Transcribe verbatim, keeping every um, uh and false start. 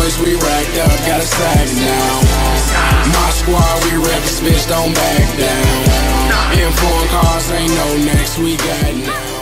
boys, we racked up, got a sack now. My squad, we wreck this bitch, don't back down. In foreign cars, ain't no next, we got now.